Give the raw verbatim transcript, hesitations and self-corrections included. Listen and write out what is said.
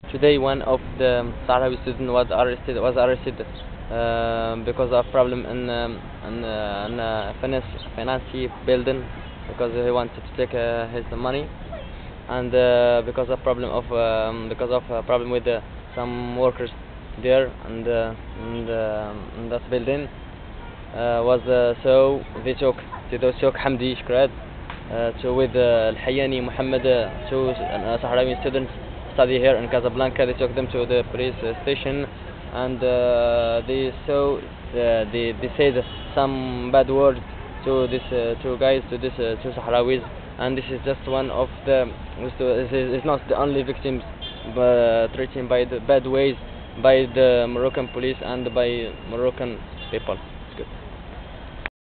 Today, one of the Sahrawi students was arrested was arrested uh, because of problem in um, in, uh, in uh, finance finance building, because he wanted to take uh, his money, and uh, because of problem of um, because of uh, problem with uh, some workers there, and uh, and, uh, in that building uh, was uh, so they took they took Hamdi Shkrad uh, to with uh, Al-Hayani Muhammad, uh, two uh, Sahrawi students study here in Casablanca. They took them to the police uh, station, and uh, they saw uh, they they said some bad words to this uh, two guys, to this uh, two Sahrawis, and this is just one of the this is it's not the only victims uh, treated by the bad ways by the Moroccan police and by Moroccan people.